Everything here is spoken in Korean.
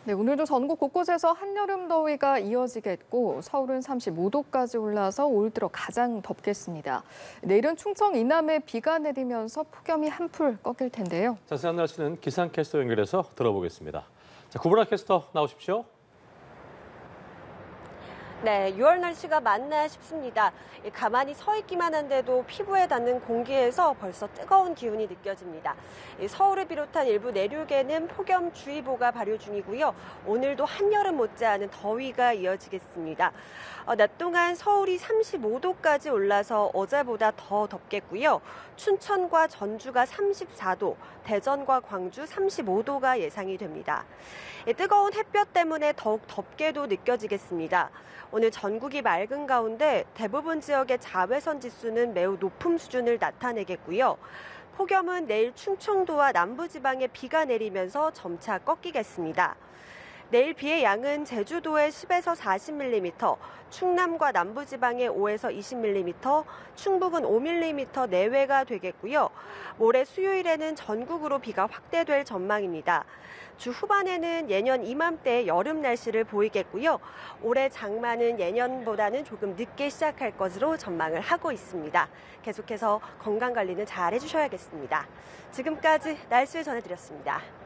네, 오늘도 전국 곳곳에서 한여름 더위가 이어지겠고 서울은 35도까지 올라서 올 들어 가장 덥겠습니다. 내일은 충청 이남에 비가 내리면서 폭염이 한풀 꺾일 텐데요. 자세한 날씨는 기상캐스터 연결해서 들어보겠습니다. 자, 구보라 캐스터 나오십시오. 네, 6월 날씨가 맞나 싶습니다. 가만히 서 있기만 한데도 피부에 닿는 공기에서 벌써 뜨거운 기운이 느껴집니다. 서울을 비롯한 일부 내륙에는 폭염주의보가 발효 중이고요. 오늘도 한여름 못지않은 더위가 이어지겠습니다. 낮 동안 서울이 35도까지 올라서 어제보다 더 덥겠고요. 춘천과 전주가 34도, 대전과 광주 35도가 예상이 됩니다. 뜨거운 햇볕 때문에 더욱 덥게도 느껴지겠습니다. 오늘 전국이 맑은 가운데 대부분 지역의 자외선 지수는 매우 높은 수준을 나타내겠고요. 폭염은 내일 충청도와 남부지방에 비가 내리면서 점차 꺾이겠습니다. 내일 비의 양은 제주도에 10에서 40mm, 충남과 남부지방에 5에서 20mm, 충북은 5mm 내외가 되겠고요. 모레 수요일에는 전국으로 비가 확대될 전망입니다. 주 후반에는 예년 이맘때 여름 날씨를 보이겠고요. 올해 장마는 예년보다는 조금 늦게 시작할 것으로 전망을 하고 있습니다. 계속해서 건강관리는 잘 해주셔야겠습니다. 지금까지 날씨 전해드렸습니다.